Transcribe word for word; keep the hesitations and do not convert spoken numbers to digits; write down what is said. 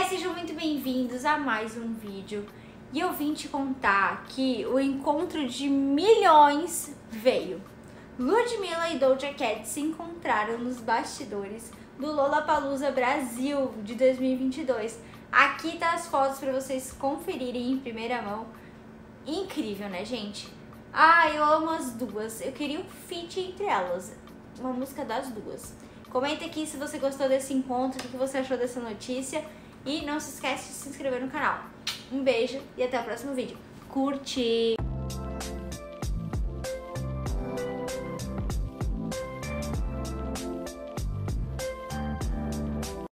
sejam muito bem-vindos a mais um vídeo. E eu vim te contar que o encontro de milhões veio. Ludmilla e Doja Cat se encontraram nos bastidores do Lollapalooza Brasil de dois mil e vinte e dois. Aqui tá as fotos para vocês conferirem em primeira mão. Incrível, né, gente? Ah, eu amo as duas. Eu queria um feat entre elas, uma música das duas. Comenta aqui se você gostou desse encontro, o que você achou dessa notícia. E não se esquece de se inscrever no canal. Um beijo e até o próximo vídeo. Curte!